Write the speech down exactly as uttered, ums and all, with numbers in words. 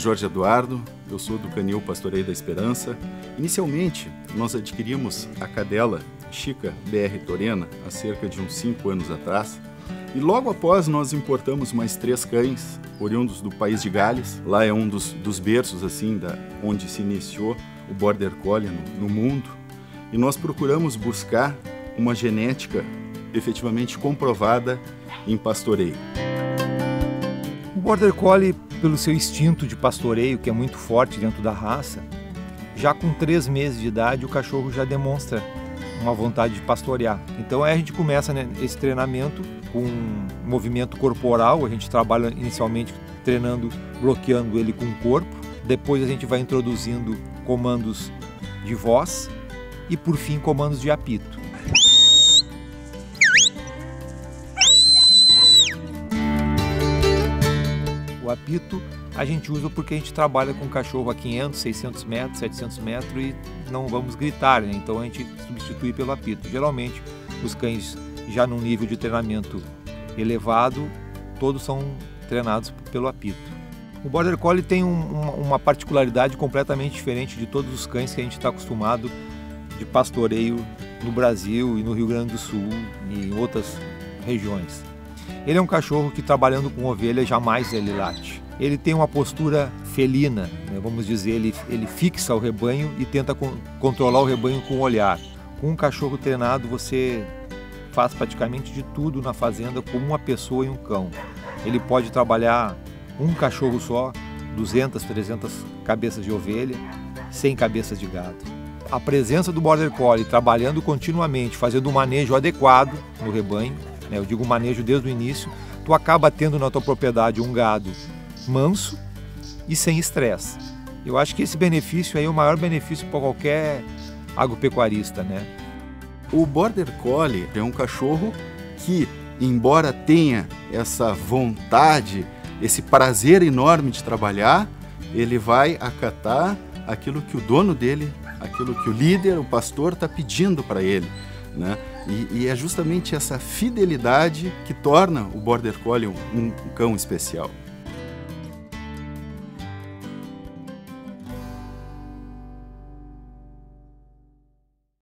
Jorge Eduardo, eu sou do Canil Pastoreio da Esperança. Inicialmente, nós adquirimos a cadela Chica B R Torena há cerca de uns cinco anos atrás. E logo após nós importamos mais três cães, oriundos do país de Gales. Lá é um dos, dos berços assim, da, onde se iniciou o Border Collie no, no mundo. E nós procuramos buscar uma genética efetivamente comprovada em pastoreio. O Border Collie, pelo seu instinto de pastoreio, que é muito forte dentro da raça, já com três meses de idade o cachorro já demonstra uma vontade de pastorear. Então aí a gente começa, né, esse treinamento com movimento corporal. A gente trabalha inicialmente treinando, bloqueando ele com o corpo. Depois a gente vai introduzindo comandos de voz e por fim comandos de apito. O apito a gente usa porque a gente trabalha com cachorro a quinhentos, seiscentos metros, setecentos metros e não vamos gritar, né? Então a gente substitui pelo apito. Geralmente os cães já num nível de treinamento elevado, todos são treinados pelo apito. O Border Collie tem um, uma, uma particularidade completamente diferente de todos os cães que a gente está acostumado de pastoreio no Brasil e no Rio Grande do Sul e em outras regiões. Ele é um cachorro que, trabalhando com ovelha, jamais ele late. Ele tem uma postura felina, né? Vamos dizer, ele, ele fixa o rebanho e tenta con controlar o rebanho com o olhar. Com um cachorro treinado, você faz praticamente de tudo na fazenda como uma pessoa e um cão. Ele pode trabalhar um cachorro só, duzentas, trezentas cabeças de ovelha, cem cabeças de gado. A presença do Border Collie trabalhando continuamente, fazendo um manejo adequado no rebanho, né, eu digo manejo desde o início, tu acaba tendo na tua propriedade um gado manso e sem estresse. Eu acho que esse benefício aí é o maior benefício para qualquer agropecuarista, né? O Border Collie é um cachorro que, embora tenha essa vontade, esse prazer enorme de trabalhar, ele vai acatar aquilo que o dono dele, aquilo que o líder, o pastor, está pedindo para ele, né? E, e é justamente essa fidelidade que torna o Border Collie um, um cão especial.